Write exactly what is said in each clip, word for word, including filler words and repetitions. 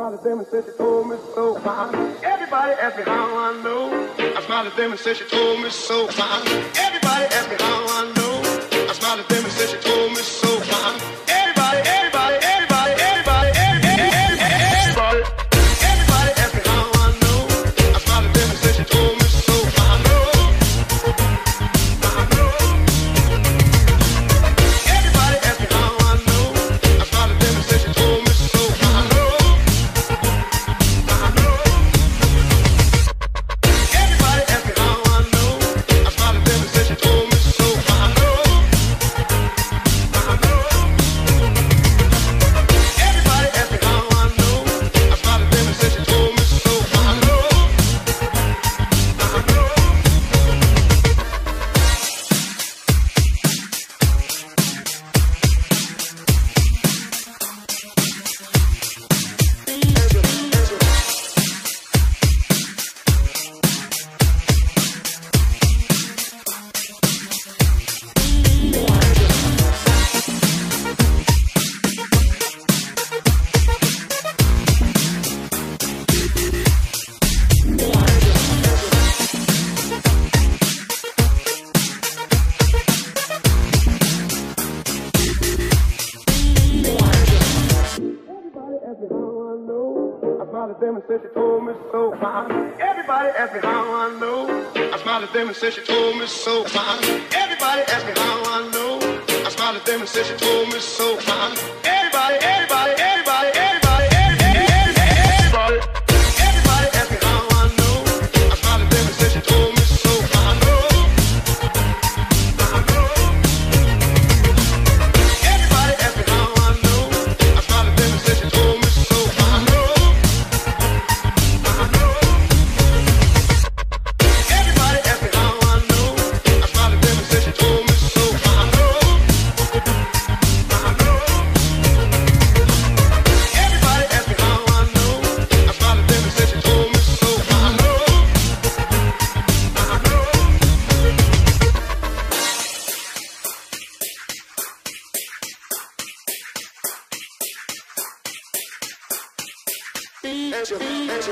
smiled at them and said she told me so. Everybody asked me how I know. I smiled at them and said she told me so. Everybody asked me how I know. I smiled at them and said she told me so. Everybody, everybody, everybody, everybody, everybody, everybody, everybody asked me how I know. I smiled at them and said she told me so. I know, I know. Everybody asked me how I know. I smiled at them and said she told me so. I know, I know. Everybody asked me how I know. I smiled at them and said she told me so. I know, I know. Everybody asked me how I know. I smiled at them and said she told me so. I know, I know. Everybody asked me how I know. I smiled at them and said she told me so. Everybody asked me how I know. I smiled at them and said she told me so. Everybody, everybody, everybody, everybody, everybody, everybody, everybody asked me how I know. I smiled at them and said she told me so. I know, I know. Everybody asked me how I know. I smiled at them and said she told me so. I know, I know. Everybody asked me how I know. I smiled at them and said she told me so. I know, I know. Everybody asked me how I know. I smiled at them and said she told me so. I know, I know. Angel, angel.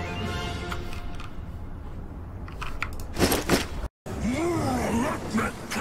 Let